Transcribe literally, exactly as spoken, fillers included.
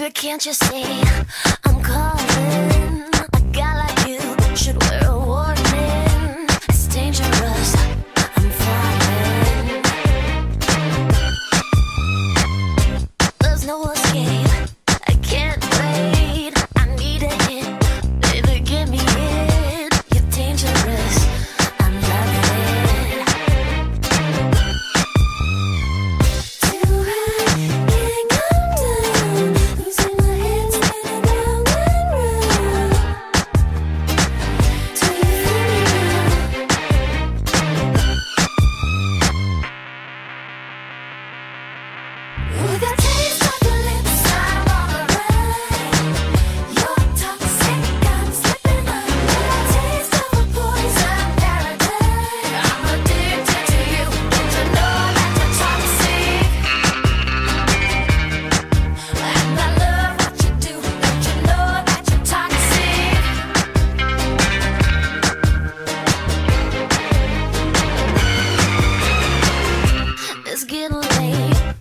Baby, can't you see I'm calling? A guy like you should wear a warning. It's dangerous, I'm falling. There's no escape, I can't wait. I need a hit, baby, give me it. You're dangerous, I'm loving it. Till I can't come down, losing my head, spinning round and round. Till you feel me now. With the taste of your lips, I'm on the run. You're toxic, I'm slipping under. Taste of a poison paradise. I'm addicted to you. Don't you know that you're toxic? And I love what you do. Don't you know that you're toxic? It's getting late.